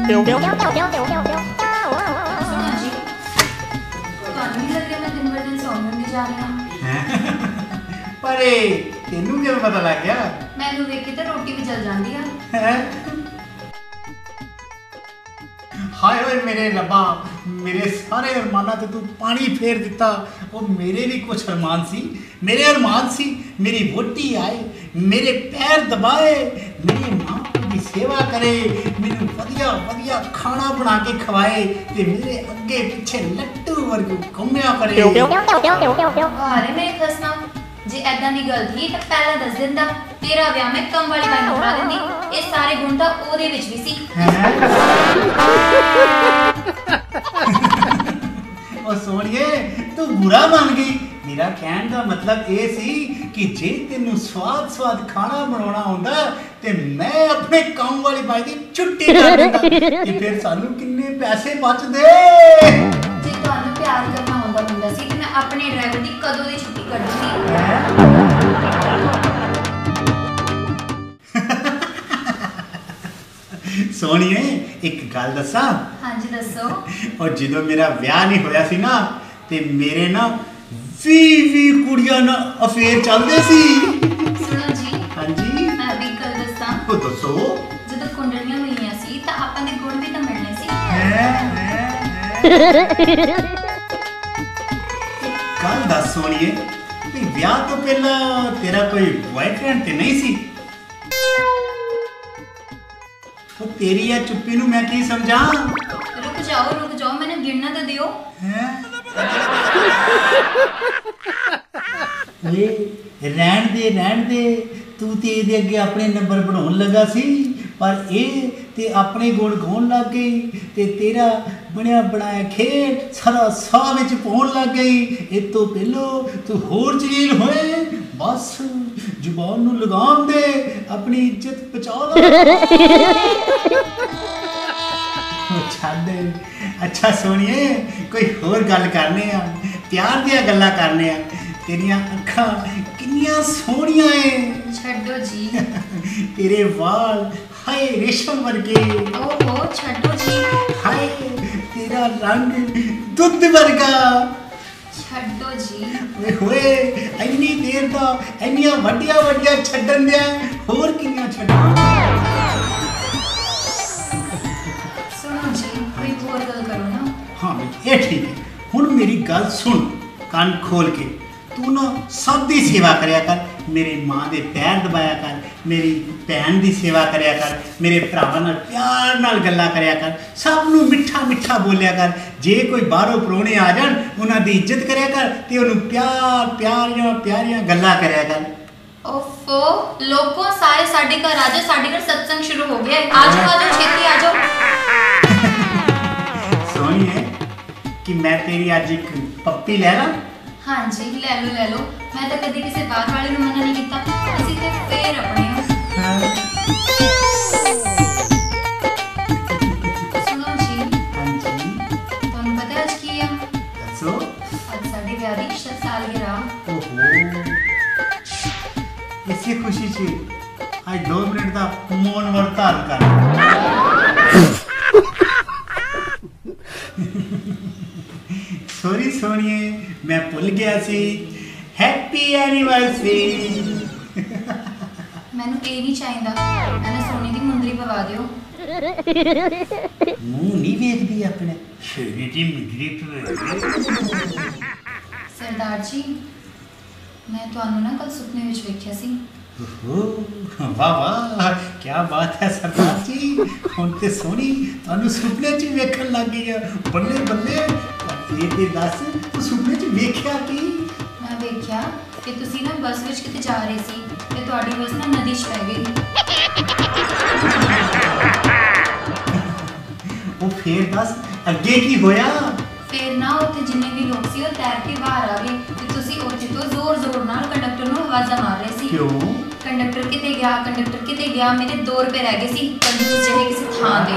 पर तेनू क्यों पता लग गया? मैनू देख के तो रोटी भी जल जाती है। हाय हाय मेरे रब्बा, मेरे सारे अरमाना ते तू पानी फेर दिता। वो मेरे भी कुछ अरमान सी, मेरे अरमान सी मेरी वोटी आए, मेरे पैर दबाए, मेरी मां की सेवा करे, मैनू वधिया वधिया खाना बना के खवाए ते मेरे अगे पीछे लट्टू वर्गू घूमया करे। अरे मेरे खसना, जे ऐदा दी गल थी तो पहला दस दिंदा, तेरा ब्याह मैं कम वाली बाई नूं करा दिंदी। ये सारे गुण तां ओहदे विच भी सी। ओ सोनिए, तू बुरा मान गई। मेरा कहने का मतलब ये सी कि जे तेनू स्वाद स्वाद खाना बनाना आउंदा ते मैं अपने काम वाली बाई दी छुट्टी कर दिंदा ते फिर सानू किन्ने पैसे बचदे। जे तुहानू प्यार करना आउंदा हुंदा सी ते मैं अपने ड्राइवर दी कदों दी छुट्टी कर दिंदी। सोनिए, एक गल दसा? हाँ जी दसो। और जो मेरा ब्याह नहीं होया सी ना ते मेरे ना 20 कुड़ियां ना अफेयर चलदे सी। सुनो जी। हाँ जी। मैं भी गल दसा। ओ दसो। जदों कुंडलियां होईयां सी तां आपां दे गुण भी तां मिलने सी। गल दस सोनिए, ब्याह तो पहला तेरा कोई बॉयफ्रेंड ते नहीं सी? तेरी या चुप्पी नू मैं की समझा? रुक जाओ, मैंने गिनना तो दियो। रहन दे, तू ते इहदे अगे अपने नंबर बढ़ाउण लगा सी, पर ये ते अपने गुण गाउण लग गई ते तेरा बनया बनाया खेड सारा साह विच पाउण लग गई। इस तो पहलो तू होर जलील होए, बस जुबान नू लगाम दे, अपनी इज्जत बचा ला। अच्छा सोनिए, कोई होर गल करने आ, प्यार दियां गल्लां करने आ। तेरियां अखां किन्नियां सोहणियां ऐ। छड्डो जी। तेरे वाल हाय रेशम वर्गे। ओहो छड्डो जी। हाय तेरा रंग दुध वर्गा। छड्डो जी। ओए होए, इन्नी देर दा इन्नियां वड्डियां वड्डियां छड्डन दियां होर किन्नियां छड्डां। सुनो जी, कोई होर गल करो ना। हाँ ये ठीक है। हुण मेरी गल सुन कान खोल के। तू ना सब दी सेवा करया कर, मेरे माँ दे पैर दबाया कर, मेरी भैन दी सेवा करया कर, मेरे भरावां नाल प्यार नाल गल्लां करया कर, सब नूं मिठा मिठा बोलिया कर। जे कोई बाहरों परोने आ जाण उन्हां दी इज्जत करया कर ते उन्हूं प्यारियां प्यारियां गल्लां करया कर। ओफो लोगों, सारे साडे घर आ जाओ, साडे घर सत्संग शुरू हो गया है। आ जाओ छेती आ जाओ। सोनिए, कि मैं तेरी आज एक पप्पी ले ला? हाँ जी ले लो। मैं तो कभी किसी बाहर वाले ने मना नहीं किया, किसी के पैर अपने हो। सुनो जी। हाँ जी। तुहानू पता है आज की है? दसो। आज साडी ब्याह दी सालगिरह। ओहो, इसी खुशी से आज 2 मिनट का मौन व्रत धारण कर। सॉरी सोनिए, मैं भूल गया सी। Happy anniversary. मैनू ये नहीं चाहिदा, मैंने सोने की मुंदरी पवा दियो। मुंह नहीं वेखदी अपने सोने की मुंदरी पवा। सरदार जी, मैं तुहानू ना कल सुपने विच वेख्या सी। वाह वाह, क्या बात है सरदार जी। हुण ते सोनी तुहानू सुपने च वेखण लग गई है। बल्ले बल्ले। ये ते दस तू सुपने च वेख्या की? मैं वेख्या कि तुसी ना बस विच किते जा रहे सी ते तुहाडी बस ना नदी च पै गई। वो फिर दस अगे की होया? फिर ना उत्थे जिन्ने भी लोग सी वो तैर के बाहर आ गए ते तुसी ओथे तो जोर जोर नाल कंडक्टर नूं आवाज़ां मार रहे सी। क्यों? कंडक्टर किते गया, मेरे 2 रुपए रह गए सी कंजूस जहे किसी थां ते।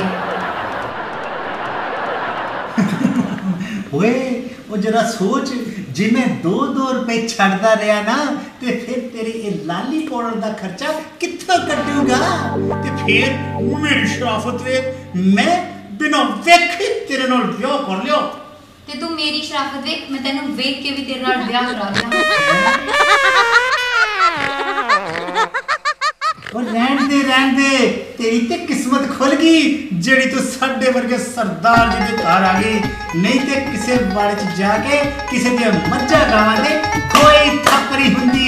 ओए वो जरा सोच, जे मैं 2-2 रुपए छड़दा रहा ना ते फिर तेरी ये लाली पाउडर दा खर्चा कित्थों कटूगा? ते फिर मेरी शराफत वे, मैं बिना वेखे तेरे नाल ब्याह कर लिया ते तू मेरी शराफत देख, मैं तेनू वेख के भी तेरे नाल ब्याह करा दियां। और रहन दे तेरी ते किस्मत खुल गई जेड़ी तू साडे वर्गे सरदार जी दे घर आ गई, नहीं ते किसे बाड़े च जाके किसे दे मज्जा गावां दे कोई थपरी हुंदी।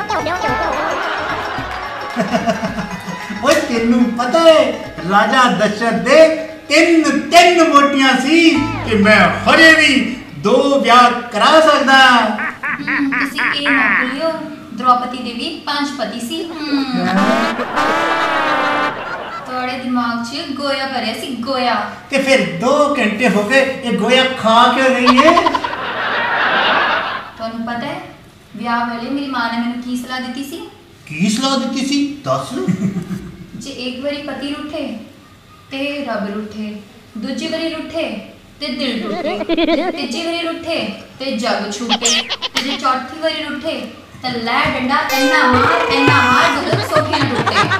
ओए तेनू पता है राजा दशरथ दे तीन मोटियां सी कि मैं हजे भी 2 ब्याह करा सकदा। तुसी ए ना भूलियो द्रौपदी देवी 5 पति सी। थोड़े दिमाग च गोया भरिया सी गोया। ते फिर 2 घंटे हो गए ये गोया खा क्यों रही है? तुहानू पता है ब्याह वेले मेरी मां ने मैनू की सलाह दी सी? की सलाह दी सी दस? जे एक बारी पति रूठे ते रब रूठे, दूजी बारी रूठे ते दिल रूठे, तीजी बारी रूठे ते जग छूटे, ते जे चौथी बारी रूठे ते लै डंडा इन्ना मार जदों सोखी ना टूटे।